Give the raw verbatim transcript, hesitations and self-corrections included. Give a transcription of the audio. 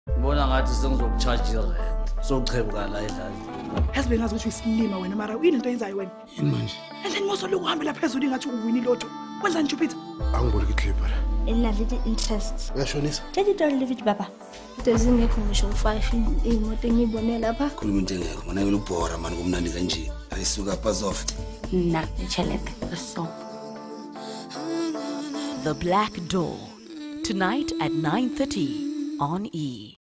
Ngibona ngathi sengizokucharge irent. Sochebuka la edlala. Yazi bengazi ukuthi uyisilima wena mara uyini into eyenzayo wena? Yini manje? And then mose lokuhambela phezulu ingathi uwini lotho. Kwenzani Jupiter? Angiboni clip la. Ela little interest. Uyashonisa? Tell it all leave it baba. Utezingekho ngisho five imoto engibone lapha. Khuluma into engekho mina ngilubhora manje kumnandi kanje. Ayisuka pass off. Na echeleke so. The Black Door, tonight at nine thirty on E.